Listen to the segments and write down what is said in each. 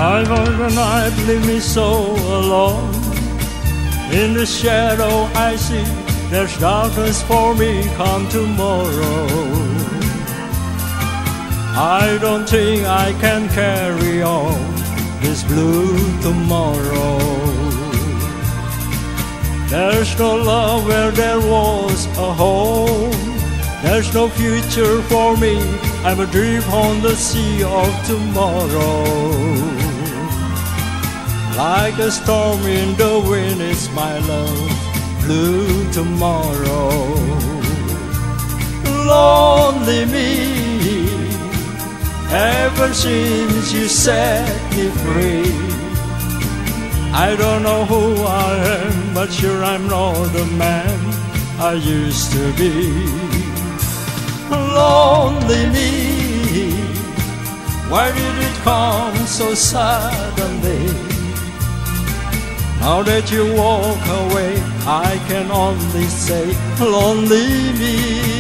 Night after night leave me so alone. In the shadow I see there's darkness for me come tomorrow. I don't think I can carry on this blue tomorrow. There's no love where there was a home. There's no future for me. I'm adrift on the sea of tomorrow. Like a storm in the wind is my love, blue tomorrow. Lonely me, ever since you set me free. I don't know who I am, but sure I'm not the man I used to be. Lonely me, why did it come so suddenly? Now that you walk away, I can only say, lonely me.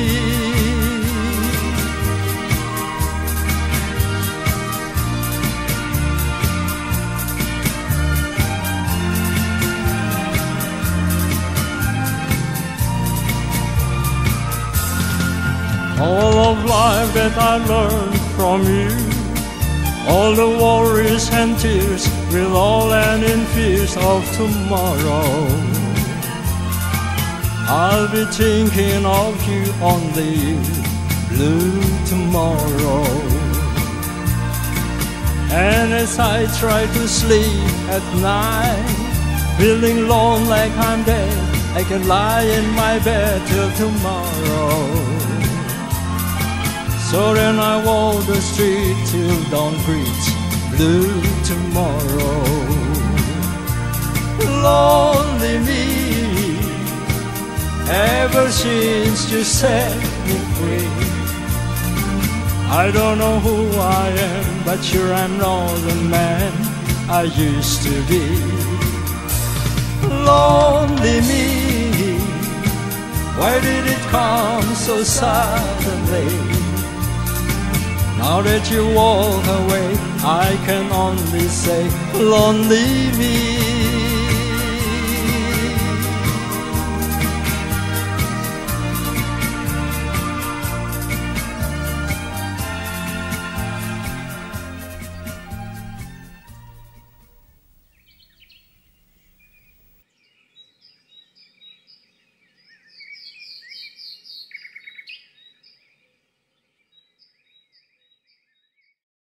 All of life that I learned from you, all the worries and tears will all end in fears of tomorrow. I'll be thinking of you only, blue tomorrow. And as I try to sleep at night, feeling alone like I'm dead, I can lie in my bed till tomorrow. So then I walk the street till dawn breaks, blue tomorrow. Lonely me, ever since you set me free. I don't know who I am, but sure I'm not the man I used to be. Lonely me, why did it come so suddenly? Now that you walk away, I can only say, lonely me.